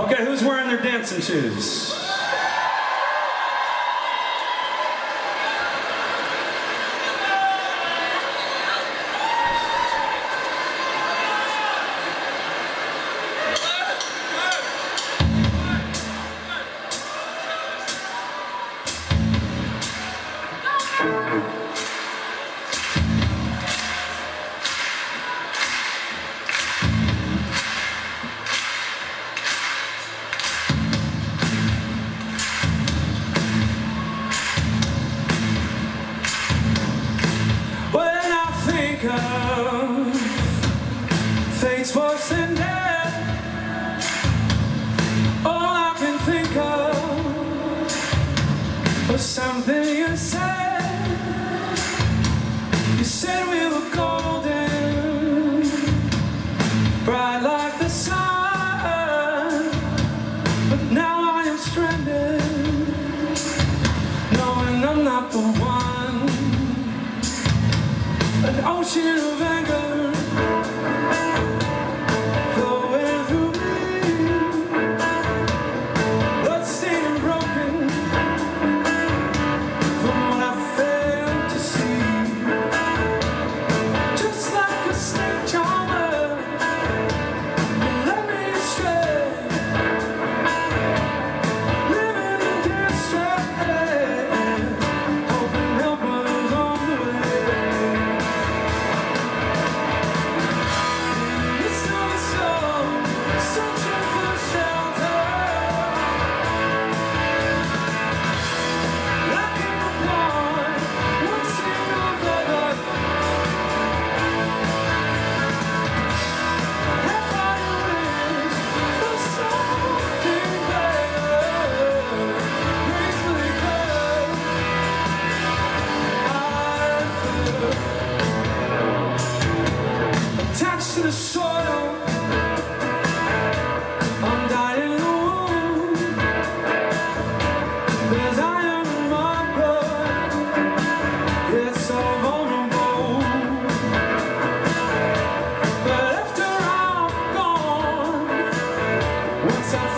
Okay, who's wearing their dancing shoes? Fate's worse than death. All I can think of was something you said. You said we were golden, bright like the sun. But now I am stranded, knowing I'm not the one. An ocean of anger flowing through me, bloodstained and broken from what I failed to see. Just like a snake charmer, you led me astray, living in distress, hoping help was on the way. Searching for shelter, lacking upon one single letter. Have I wish for something better? Gracefully curved, I feel attached to the soil. I'm dying in the womb. There's iron in my blood. It's so vulnerable. But after I'm gone, once I